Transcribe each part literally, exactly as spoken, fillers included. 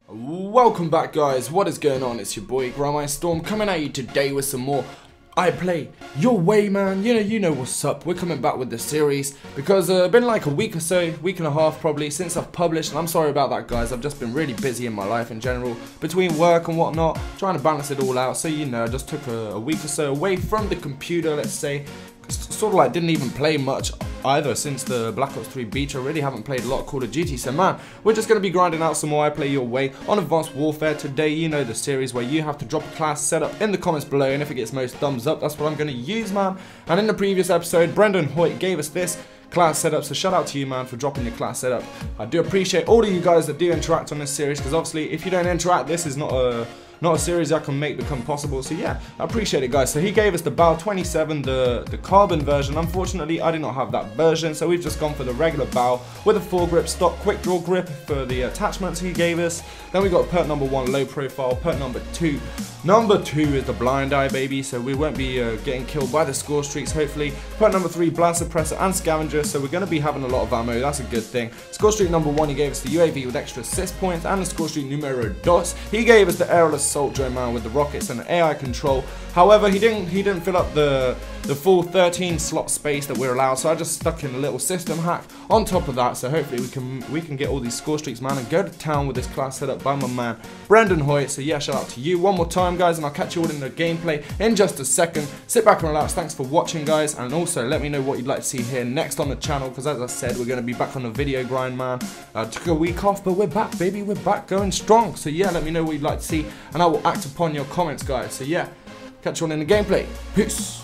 Welcome back, guys. What is going on? It's your boy Griminestorm coming at you today with some more I Play Your Way, man. You know, you know what's up. We're coming back with the series because uh, been like a week or so, week and a half probably since I've published, and I'm sorry about that, guys. I've just been really busy in my life in general, between work and whatnot, trying to balance it all out. So you know, I just took a, a week or so away from the computer, let's say. Sort of like didn't even play much either since the Black Ops three beta. Really haven't played a lot of Call of Duty, so man, we're just going to be grinding out some more I Play Your Way on Advanced Warfare today. You know the series where you have to drop a class setup in the comments below, and if it gets most thumbs up, that's what I'm going to use, man. And in the previous episode, Brendan Hoyt gave us this class setup, so shout out to you, man, for dropping your class setup. I do appreciate all of you guys that do interact on this series, because obviously if you don't interact, this is not a Not a series I can make become possible. So yeah, I appreciate it, guys. So he gave us the Bal twenty-seven, the, the carbon version. Unfortunately, I did not have that version, so we've just gone for the regular Bal with a full grip stock quick draw grip for the attachments he gave us. Then we got perk number one, low profile. Perk number two. Number two is the blind eye, baby, so we won't be uh, getting killed by the score streaks, hopefully. Perk number three, blast suppressor and scavenger, so we're going to be having a lot of ammo. That's a good thing. Score streak number one, he gave us the U A V with extra assist points, and the score streak numero dos, he gave us the airless assault drone, man, with the rockets and the A I control. However, he didn't he didn't fill up the the full thirteen slot space that we're allowed, so I just stuck in a little system hack on top of that. So hopefully we can we can get all these score streaks, man, and go to town with this class setup by my man Brendan Hoyt. So yeah, shout out to you one more time, guys, and I'll catch you all in the gameplay in just a second. Sit back and relax. Thanks for watching, guys, and also let me know what you'd like to see here next on the channel, because as I said, we're going to be back on the video grind, man. I took a week off, but we're back, baby. We're back going strong. So yeah, let me know what you'd like to see, and I will act upon your comments, guys. So yeah, catch you all in the gameplay. Peace.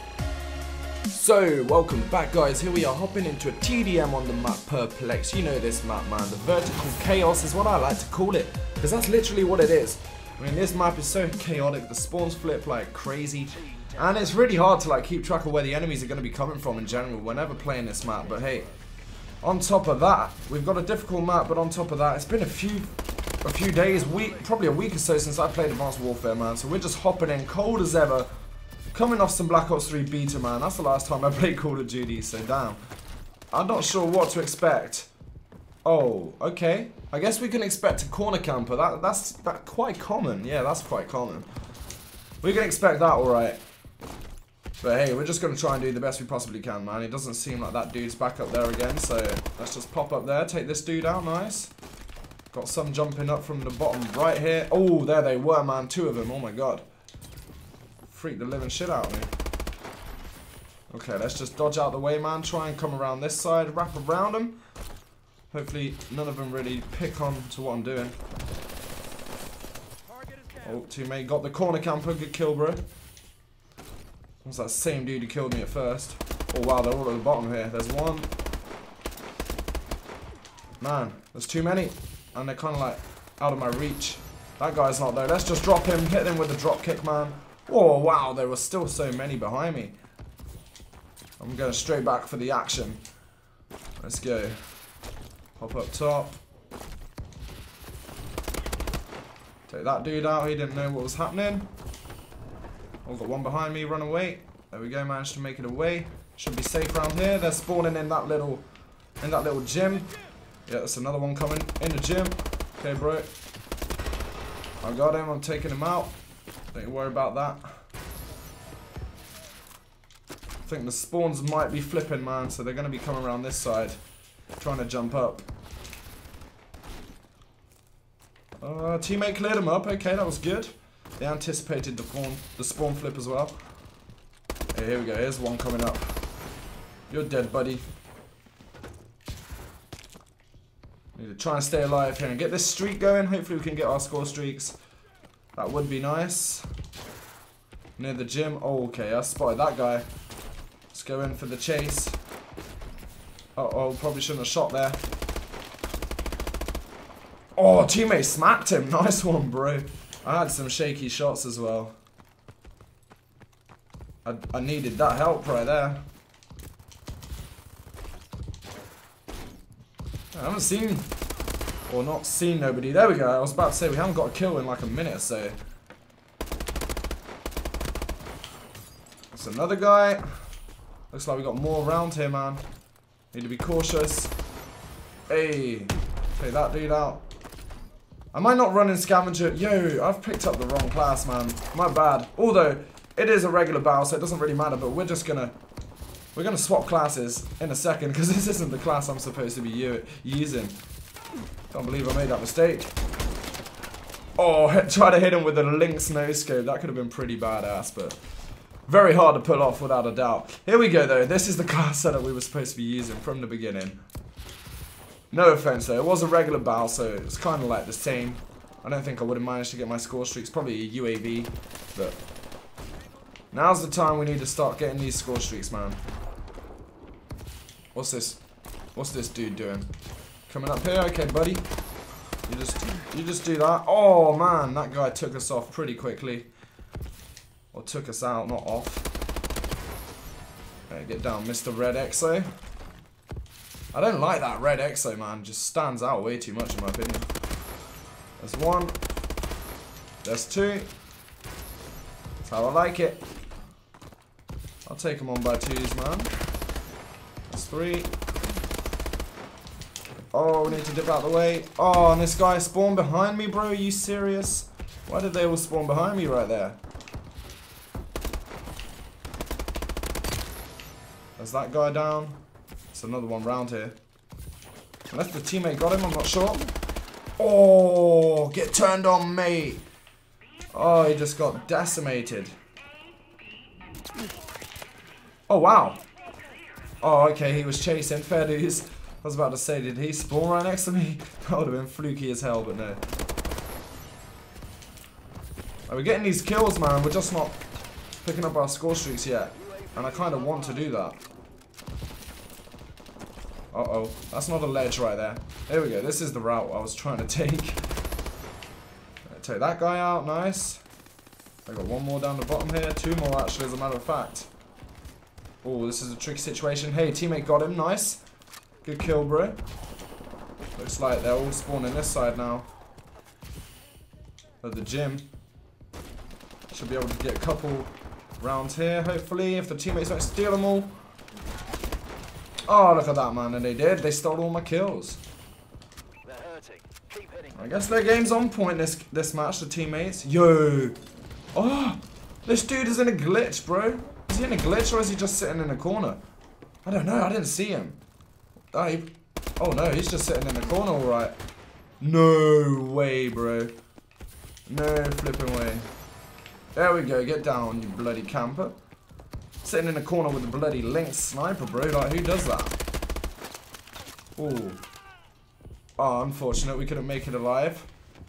So, welcome back, guys. Here we are hopping into a T D M on the map Perplex. You know this map, man. The vertical chaos is what I like to call it, because that's literally what it is. I mean, this map is so chaotic. The spawns flip like crazy, and it's really hard to like keep track of where the enemies are going to be coming from in general whenever playing this map. But hey, on top of that, we've got a difficult map, but on top of that, it's been a few a few days, week, probably a week or so since I played Advanced Warfare, man. So we're just hopping in cold as ever, coming off some Black Ops three beta, man. That's the last time I played Call of Duty, so damn. I'm not sure what to expect. Oh, okay. I guess we can expect a corner camper. That that's that quite common. Yeah, that's quite common. We can expect that, alright. But hey, we're just going to try and do the best we possibly can, man. It doesn't seem like that dude's back up there again, so let's just pop up there, take this dude out, nice. Got some jumping up from the bottom right here. Oh, there they were, man. Two of them, oh my god. Freaked the living shit out of me. Okay, let's just dodge out the way, man. Try and come around this side, wrap around them. Hopefully none of them really pick on to what I'm doing. Oh, teammate got the corner camper. Good kill, bro. Was that same dude who killed me at first? Oh wow, they're all at the bottom here. There's one. Man, there's too many. And they're kind of like out of my reach. That guy's not there. Let's just drop him. Hit him with the drop kick, man. Oh wow, there were still so many behind me. I'm going straight back for the action. Let's go. Hop up top. Take that dude out. He didn't know what was happening. Oh, got one behind me. Run away. There we go. Managed to make it away. Should be safe around here. They're spawning in that little, in that little gym. Yeah, there's another one coming in the gym. Okay, bro. I got him. I'm taking him out. Don't worry about that. I think the spawns might be flipping, man, so they're going to be coming around this side, trying to jump up. Uh, teammate cleared him up. Okay, that was good. They anticipated the spawn, the spawn flip as well. Okay, here we go. Here's one coming up. You're dead, buddy. Need to try and stay alive here and get this streak going. Hopefully we can get our score streaks. That would be nice. Near the gym. Oh, okay, I spotted that guy. Let's go in for the chase. Uh-oh, probably shouldn't have shot there. Oh, teammate smacked him. Nice one, bro. I had some shaky shots as well. I, I needed that help right there. I haven't seen, or not seen nobody. There we go. I was about to say we haven't got a kill in like a minute or so. That's another guy. Looks like we got more around here, man. Need to be cautious. Hey, take that dude out. Am I not running scavenger? Yo, I've picked up the wrong class, man. My bad. Although, it is a regular battle, so it doesn't really matter, but we're just gonna... We're gonna swap classes in a second, because this isn't the class I'm supposed to be using. Can't believe I made that mistake. Oh, try to hit him with a Lynx no-scope. That could have been pretty badass, but... Very hard to pull off, without a doubt. Here we go, though. This is the class setup we were supposed to be using from the beginning. No offense though, it was a regular battle, so it's kind of like the same. I don't think I would have managed to get my score streaks, probably a U A V, but now's the time we need to start getting these score streaks, man. What's this? What's this dude doing? Coming up here? Okay, buddy. You just, you just do that. Oh man, that guy took us off pretty quickly. Or took us out, not off. Okay, get down, Mister Red X O. I don't like that red X O, man. Just stands out way too much in my opinion. There's one. There's two. That's how I like it. I'll take them on by twos, man. That's three. Oh, we need to dip out the way. Oh, and this guy spawned behind me, bro. Are you serious? Why did they all spawn behind me right there? There's that guy down. Another one round here. Unless the teammate got him, I'm not sure. Oh, get turned on, mate. Oh, he just got decimated. Oh, wow. Oh, okay, he was chasing. Fair dues. I was about to say, did he spawn right next to me? That would have been fluky as hell, but no. Oh, we're getting these kills, man. We're just not picking up our score streaks yet. And I kind of want to do that. Uh-oh, that's not a ledge right there. There we go, this is the route I was trying to take. Take that guy out, nice. I got one more down the bottom here, two more actually as a matter of fact. Oh, this is a tricky situation. Hey, teammate got him, nice. Good kill, bro. Looks like they're all spawning this side now. At the gym. Should be able to get a couple rounds here, hopefully, if the teammates don't steal them all. Oh, look at that, man. And they did. They stole all my kills. They're hurting. Keep hitting. I guess their game's on point this this match, the teammates. Yo. Oh, this dude is in a glitch, bro. Is he in a glitch or is he just sitting in a corner? I don't know. I didn't see him. Oh, he, oh no, he's just sitting in the corner, all right. No way, bro. No flipping way. There we go. Get down, you bloody camper. Sitting in a corner with a bloody Lynx sniper, bro. Like, who does that? Ooh. Oh, unfortunate. We couldn't make it alive.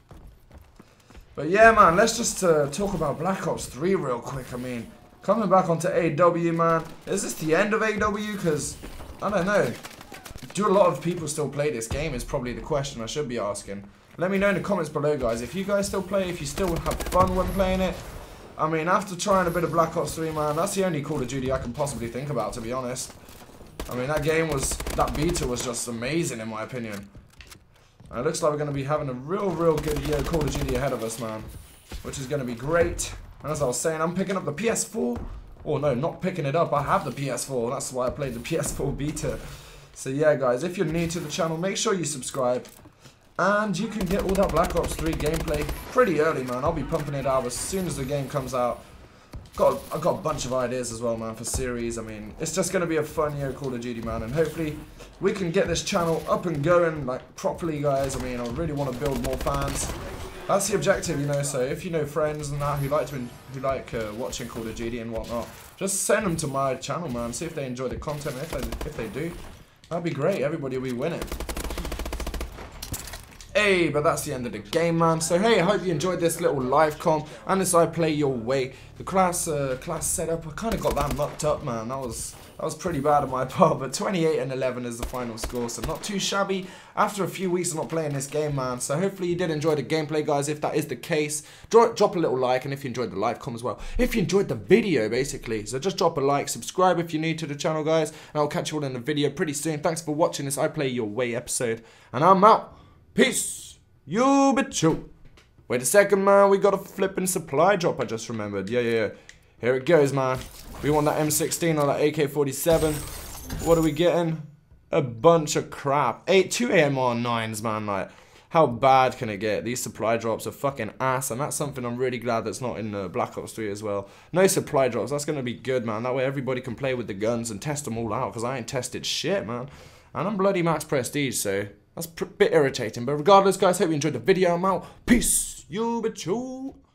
But yeah, man. Let's just uh, talk about Black Ops three real quick. I mean, coming back onto A W, man. Is this the end of A W? Because, I don't know. Do a lot of people still play this game is probably the question I should be asking. Let me know in the comments below, guys. If you guys still play, if you still have fun when playing it. I mean, after trying a bit of Black Ops three, man, that's the only Call of Duty I can possibly think about, to be honest. I mean, that game was, that beta was just amazing, in my opinion. And it looks like we're going to be having a real, real good year Call of Duty ahead of us, man. Which is going to be great. And as I was saying, I'm picking up the P S four. Oh, no, not picking it up. I have the P S four. That's why I played the P S four beta. So, yeah, guys, if you're new to the channel, make sure you subscribe. And you can get all that Black Ops three gameplay pretty early, man. I'll be pumping it out as soon as the game comes out. Got, I've got a bunch of ideas as well, man, for series. I mean, it's just going to be a fun year of Call of Duty, man. And hopefully we can get this channel up and going, like, properly, guys. I mean, I really want to build more fans. That's the objective, you know. So if you know friends and that who like to who like uh, watching Call of Duty and whatnot, just send them to my channel, man. See if they enjoy the content. If they, if they do, that'd be great. Everybody will be winning. Hey, but that's the end of the game, man. So hey, I hope you enjoyed this little live com and this I Play Your Way. The class uh, class setup, I kind of got that mucked up, man. That was that was pretty bad on my part, but twenty-eight and eleven is the final score, so not too shabby after a few weeks of not playing this game, man. So hopefully you did enjoy the gameplay, guys. If that is the case, drop, drop a little like, and if you enjoyed the live com as well, if you enjoyed the video, basically. So just drop a like, subscribe if you're new to the channel, guys, and I'll catch you all in the video pretty soon. Thanks for watching this I Play Your Way episode, and I'm out. Peace. You bitch. Wait a second, man. We got a flipping supply drop. I just remembered. Yeah, yeah, yeah. Here it goes, man. We want that M sixteen or that A K forty-seven. What are we getting? A bunch of crap. Eight, two A M R nines, man. Like, how bad can it get? These supply drops are fucking ass, and that's something I'm really glad that's not in uh, Black Ops three as well. No supply drops, that's going to be good, man. That way everybody can play with the guns and test them all out, because I ain't tested shit, man. And I'm bloody max prestige, so that's a bit irritating. But regardless, guys, hope you enjoyed the video. I'm out. Peace. You bitch.